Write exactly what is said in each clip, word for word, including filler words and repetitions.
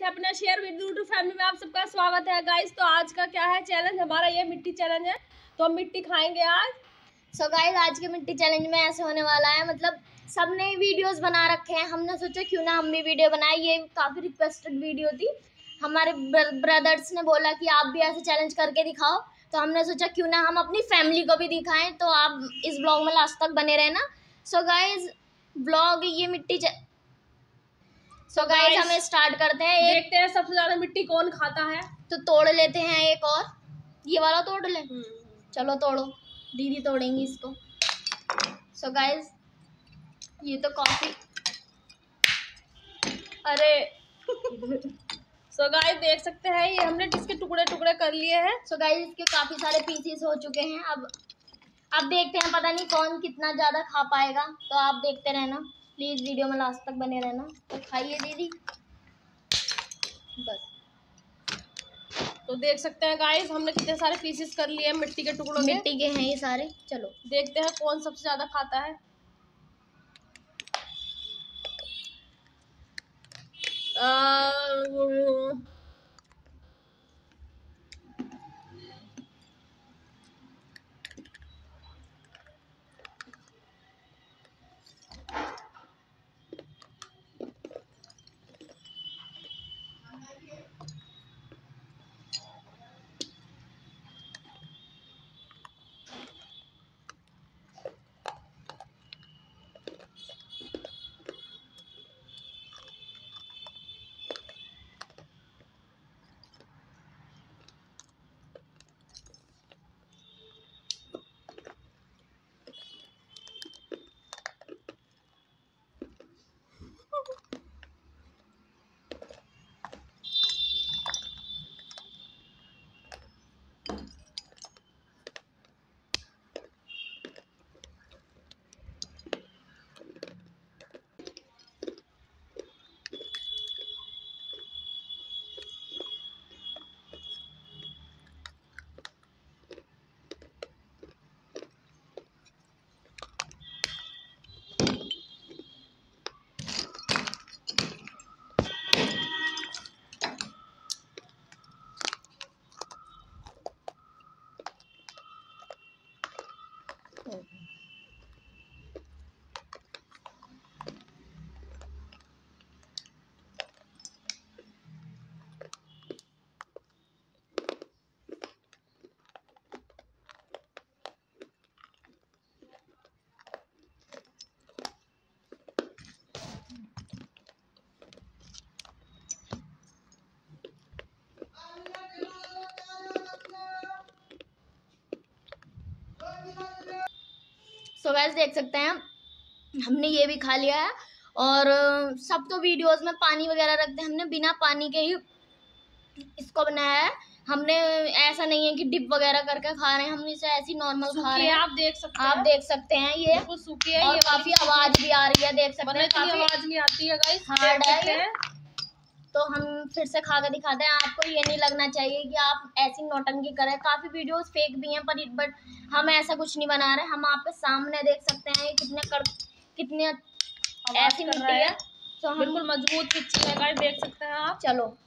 अपना share with YouTube family में आप सबका स्वागत है गाइस। तो आज का क्या है चैलेंज, हमारा ये मिट्टी चैलेंज है। तो हम मिट्टी खाएंगे आज। सो so गाइस, आज के मिट्टी चैलेंज में ऐसे होने वाला है, मतलब सबने वीडियोस बना रखे हैं। हमने सोचा क्यों ना हम भी वीडियो बनाए। ये काफ़ी रिक्वेस्टेड वीडियो थी। हमारे ब्रदर्स ने बोला कि आप भी ऐसे चैलेंज करके दिखाओ, तो हमने सोचा क्यों ना हम अपनी फैमिली को भी दिखाएं। तो आप इस ब्लॉग में लास्ट तक बने रहना। सो गाइस, ब्लॉग ये मिट्टी सो so गाइस हमें स्टार्ट करते हैं। एक देखते हैं सबसे ज्यादा मिट्टी कौन खाता है। तो तोड़ लेते हैं एक और, ये वाला तोड़ ले। चलो तोड़ो, दीदी तोड़ेंगी इसको। सो so गाइस, ये तो काफी अरे सो so गाइस देख सकते हैं, ये हमने इसके टुकड़े टुकड़े कर लिए हैं। सो so गाइस, इसके काफी सारे पीसेस हो चुके हैं। अब अब देखते हैं, पता नहीं कौन कितना ज्यादा खा पाएगा। तो आप देखते रहना प्लीज, वीडियो में लास्ट तक बने रहना। तो खाइए दीदी बस। तो देख सकते हैं गाइस, हमने कितने सारे पीसेस कर लिए हैं मिट्टी के टुकड़ों के। मिट्टी के हैं ये सारे। चलो देखते हैं कौन सबसे ज्यादा खाता है। आ, सो गाइस देख सकते हैं, हमने ये भी खा लिया है। और सब तो वीडियोस में पानी वगैरह रखते हैं, हमने बिना पानी के ही इसको बनाया है। हमने ऐसा नहीं है कि डिप वगैरह करके खा रहे हैं, हम इसे ऐसी नॉर्मल खा रहे हैं। आप देख सकते हैं, आप देख सकते हैं ये सूखी है। और ये काफी आवाज भी आ रही है, देख सकते हैं। काफी आवाज भी आती है गाइस, हार्ड है ये। तो हम फिर से खा के दिखाते हैं। आपको ये नहीं लगना चाहिए कि आप ऐसी नौटंकी करें। काफी वीडियोस फेक भी हैं, पर बट हम ऐसा कुछ नहीं बना रहे। हम आपके सामने देख सकते हैं कितने कर कितने ऐसी मिट्टी है। तो हम बिल्कुल मजबूत मिट्टी है गाइस, देख सकते हैं आप। चलो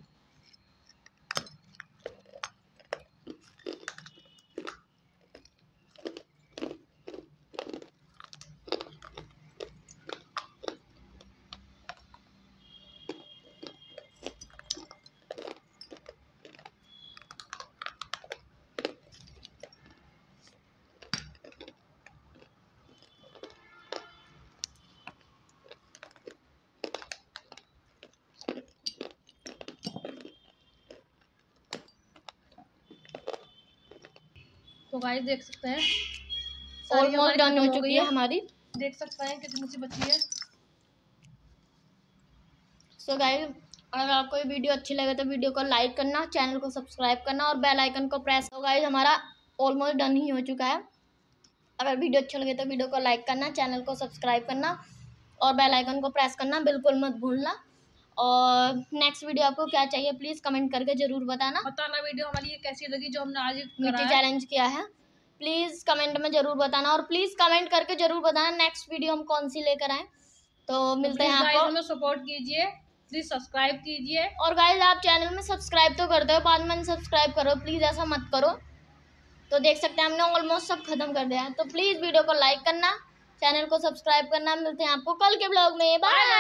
तो गाइस देख सकते हैं, ऑलमोस्ट डन हो चुकी है हमारी। देख सकते हैं कितनी सी बची है। सो so गाइस, अगर आपको ये वीडियो अच्छी लगे तो वीडियो को लाइक करना, चैनल को सब्सक्राइब करना और बेल आइकन को प्रेस। तो गाइस हमारा ऑलमोस्ट डन ही हो चुका है। अगर वीडियो अच्छा लगे तो वीडियो को लाइक करना, चैनल को सब्सक्राइब करना और बेल आइकन को प्रेस करना बिल्कुल मत भूलना। और नेक्स्ट वीडियो आपको क्या चाहिए प्लीज़ कमेंट करके ज़रूर बताना बताना वीडियो हमारी ये कैसी लगी जो हमने आज मिट्टी चैलेंज किया है। प्लीज़ कमेंट में ज़रूर बताना और प्लीज़ कमेंट करके ज़रूर बताना नेक्स्ट वीडियो हम कौन सी लेकर आए। तो मिलते हैं आपको, हमें सपोर्ट कीजिए। प्लीज सब्सक्राइब कीजिए। और गाइस आप चैनल में सब्सक्राइब तो कर दो, बाद में सब्सक्राइब करो प्लीज, ऐसा मत करो। तो देख सकते हैं हमने ऑलमोस्ट सब खत्म कर दिया है। तो प्लीज वीडियो को लाइक करना, चैनल को सब्सक्राइब करना। मिलते हैं आपको कल के ब्लॉग में, बाय।